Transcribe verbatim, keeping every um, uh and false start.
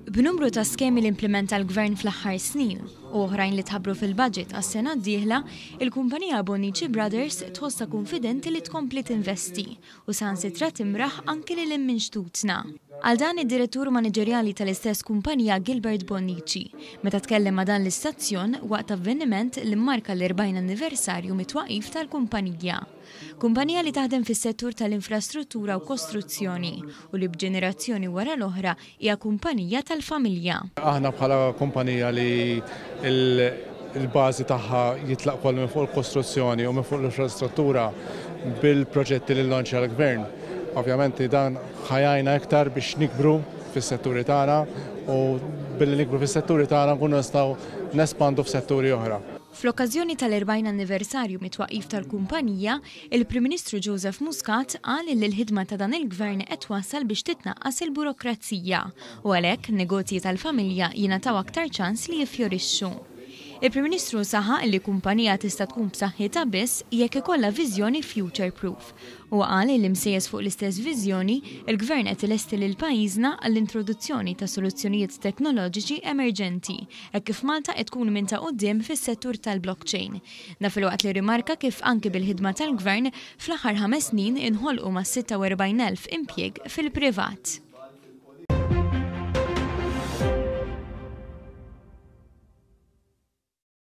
B'numru ta' skemi li implementa l-Gvern fl-aħħar snin u oħrajn li tħabbru fil-budget għas-sena d-dieħla, il-kumpanija Bonnici Brothers tħossa konfidenti li tkompli tinvesti u sansitra timraħ anki lil minn xtutna. Għal dan id-direttur maniġerjali tal-istess kumpanija Gilbert Bonnici, meta tkellem ma' dan l-istazzjon waqt avveniment li mmarka l-erbgħin anniversarju mit-twaqif tal-kumpanija. Kumpanija li taħdem fis-settur tal-infrastruttura u kostruzzjoni u li b'ġenerazzjoni wara l-oħra hija kumpanija tal-familja. Aħna bħala kumpanija li il-bażi tagħha jitlaq kollu minn fuq il-kostruzzjoni u minn fuq l-infrastruttura bil-proġetti li lanċja l-Gvern. Ovvjament dan ħajajna iktar biex nikbru fis-setturi tagħna u billi nikbru fis-setturi tagħna nkunu nistgħu nespandu f'setturi oħra. Fl-okkażjoni tal-erbgħin anniversarju mit-twaqif tal-kumpanija, il-Prim Ministru Joseph Muscat qal li l-ħidma ta' dan il-Gvern qed wassal biex titnaqqas il-burokrazija u għalhekk negozji tal-familja jingħataw aktar ċans li jiffjorixxu. Il-Prim Ministru saħaq li kumpanija tista' tkun b'saħħitha biss jekk ikollha viżjoni future proof u qal li msejjes fuq l-istess viżjoni il-Gvern qed ilesti lil pajjiżna għall-introduzzjoni ta' soluzzjonijiet teknoloġiċi emerġenti hekk kif Malta qed tkun minn ta' quddiem fis-settur tal-blockchain. Da filwaqt li rimarka kif anke bil-ħidma tal-Gvern fl-aħħar ħames snin inħolqu ma' sitta u erbgħin elf impjieg fil-privat.